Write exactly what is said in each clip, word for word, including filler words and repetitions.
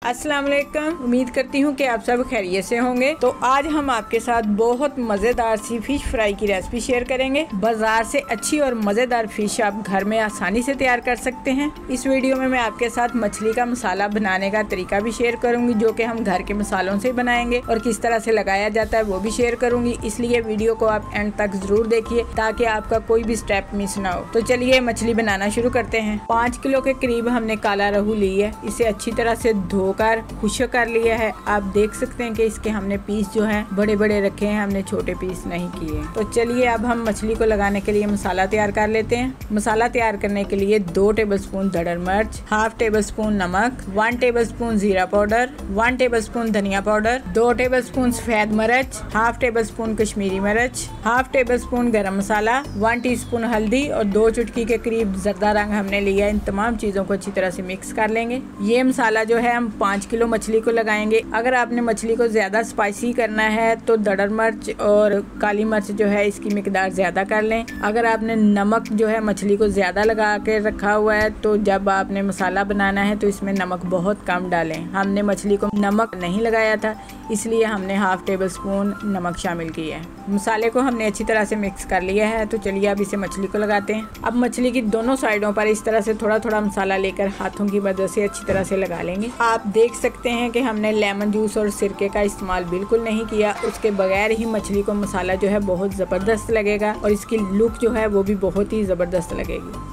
अस्सलाम वालेकुम। उम्मीद करती हूँ कि आप सब खैरियत से होंगे। तो आज हम आपके साथ बहुत मज़ेदार सी फ़िश फ्राई की रेसिपी शेयर करेंगे। बाजार से अच्छी और मज़ेदार फ़िश आप घर में आसानी से तैयार कर सकते हैं। इस वीडियो में मैं आपके साथ मछली का मसाला बनाने का तरीका भी शेयर करूंगी, जो कि हम घर के मसालों से बनाएंगे, और किस तरह से लगाया जाता है वो भी शेयर करूंगी। इसलिए वीडियो को आप एंड तक जरूर देखिए ताकि आपका कोई भी स्टेप मिस ना हो। तो चलिए मछली बनाना शुरू करते हैं। पाँच किलो के करीब हमने काला रोहू ली है। इसे अच्छी तरह से धो कर खुश्क कर लिया है। आप देख सकते हैं कि इसके हमने पीस जो हैं बड़े बड़े रखे हैं, हमने छोटे पीस नहीं किए। तो चलिए अब हम मछली को लगाने के लिए मसाला तैयार कर लेते हैं। मसाला तैयार करने के लिए दो टेबलस्पून दड़र मिर्च, हाफ टेबल स्पून नमक, वन टेबल स्पून जीरा पाउडर, वन टेबल स्पून धनिया पाउडर, दो टेबल स्पून सफेद मिर्च, हाफ टेबल स्पून कश्मीरी मिर्च, हाफ टेबल स्पून गरम मसाला, वन टी स्पून हल्दी और दो चुटकी के करीब जर्दा रंग हमने लिया। इन तमाम चीजों को अच्छी तरह से मिक्स कर लेंगे। ये मसाला जो है हम पाँच किलो मछली को लगाएंगे। अगर आपने मछली को ज्यादा स्पाइसी करना है तो दड़र मिर्च और काली मिर्च जो है इसकी मिकदार ज्यादा कर लें। अगर आपने नमक जो है मछली को ज्यादा लगा के रखा हुआ है तो जब आपने मसाला बनाना है तो इसमें नमक बहुत कम डालें। हमने मछली को नमक नहीं लगाया था, इसलिए हमने हाफ टेबल स्पून नमक शामिल किया है। मसाले को हमने अच्छी तरह से मिक्स कर लिया है। तो चलिए अब इसे मछली को लगाते हैं। अब मछली की दोनों साइडों पर इस तरह से थोड़ा थोड़ा मसाला लेकर हाथों की मदद से अच्छी तरह से लगा लेंगे। आप देख सकते हैं कि हमने लेमन जूस और सिरके का इस्तेमाल बिल्कुल नहीं किया। उसके बगैर ही मछली को मसाला जो है बहुत ज़बरदस्त लगेगा और इसकी लुक जो है वो भी बहुत ही ज़बरदस्त लगेगी।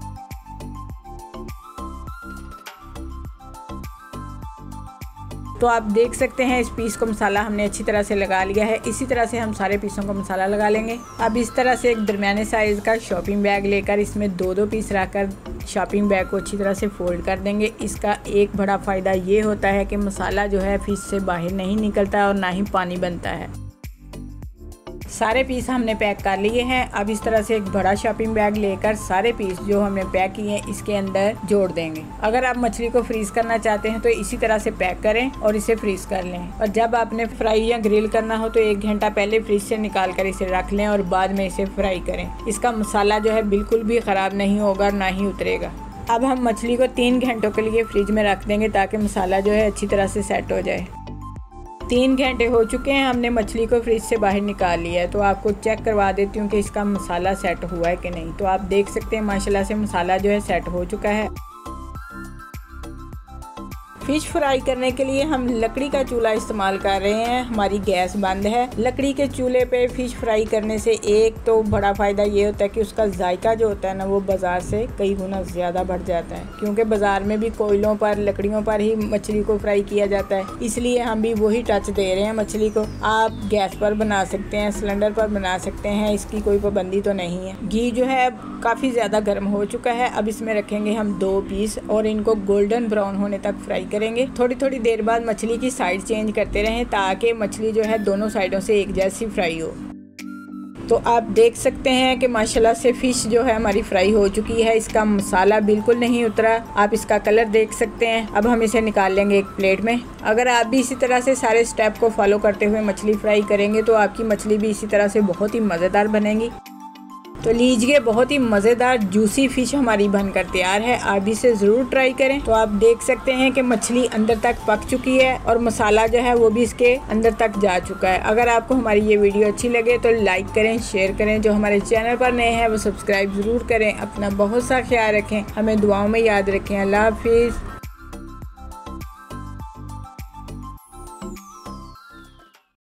तो आप देख सकते हैं इस पीस को मसाला हमने अच्छी तरह से लगा लिया है। इसी तरह से हम सारे पीसों को मसाला लगा लेंगे। अब इस तरह से एक दरमियाने साइज का शॉपिंग बैग लेकर इसमें दो दो पीस रखकर शॉपिंग बैग को अच्छी तरह से फोल्ड कर देंगे। इसका एक बड़ा फ़ायदा ये होता है कि मसाला जो है फिश से बाहर नहीं निकलता और ना ही पानी बनता है। सारे पीस हमने पैक कर लिए हैं। अब इस तरह से एक बड़ा शॉपिंग बैग लेकर सारे पीस जो हमने पैक किए हैं इसके अंदर जोड़ देंगे। अगर आप मछली को फ्रीज करना चाहते हैं तो इसी तरह से पैक करें और इसे फ्रीज कर लें। और जब आपने फ्राई या ग्रिल करना हो तो एक घंटा पहले फ्रीज से निकाल कर इसे रख लें और बाद में इसे फ्राई करें। इसका मसाला जो है बिल्कुल भी ख़राब नहीं होगा और ना ही उतरेगा। अब हम मछली को तीन घंटों के लिए फ्रिज में रख देंगे ताकि मसाला जो है अच्छी तरह से सेट हो जाए। तीन घंटे हो चुके हैं, हमने मछली को फ्रिज से बाहर निकाल लिया है। तो आपको चेक करवा देती हूँ कि इसका मसाला सेट हुआ है कि नहीं। तो आप देख सकते हैं माशाल्लाह से मसाला जो है सेट हो चुका है। फिश फ्राई करने के लिए हम लकड़ी का चूल्हा इस्तेमाल कर रहे हैं। हमारी गैस बंद है। लकड़ी के चूल्हे पे फिश फ्राई करने से एक तो बड़ा फ़ायदा ये होता है कि उसका जायका जो होता है ना वो बाज़ार से कई गुना ज़्यादा बढ़ जाता है, क्योंकि बाज़ार में भी कोयलों पर लकड़ियों पर ही मछली को फ्राई किया जाता है। इसलिए हम भी वही टच दे रहे हैं मछली को। आप गैस पर बना सकते हैं, सिलेंडर पर बना सकते हैं, इसकी कोई पाबंदी तो नहीं है। घी जो है काफ़ी ज़्यादा गर्म हो चुका है। अब इसमें रखेंगे हम दो पीस और इनको गोल्डन ब्राउन होने तक फ्राई करेंगे। थोड़ी थोड़ी देर बाद मछली की साइड चेंज करते रहें ताकि मछली जो है दोनों साइडों से एक जैसी फ्राई हो। तो आप देख सकते हैं कि माशाल्लाह से फ़िश जो है हमारी फ्राई हो चुकी है। इसका मसाला बिल्कुल नहीं उतरा। आप इसका कलर देख सकते हैं। अब हम इसे निकाल लेंगे एक प्लेट में। अगर आप भी इसी तरह से सारे स्टेप को फॉलो करते हुए मछली फ्राई करेंगे तो आपकी मछली भी इसी तरह से बहुत ही मज़ेदार बनेगी। तो लीजिए, बहुत ही मज़ेदार जूसी फ़िश हमारी बनकर तैयार है। आप इसे ज़रूर ट्राई करें। तो आप देख सकते हैं कि मछली अंदर तक पक चुकी है और मसाला जो है वो भी इसके अंदर तक जा चुका है। अगर आपको हमारी ये वीडियो अच्छी लगे तो लाइक करें, शेयर करें। जो हमारे चैनल पर नए हैं वो सब्सक्राइब ज़रूर करें। अपना बहुत सा ख्याल रखें, हमें दुआओं में याद रखें। अल्लाह हाफिज़।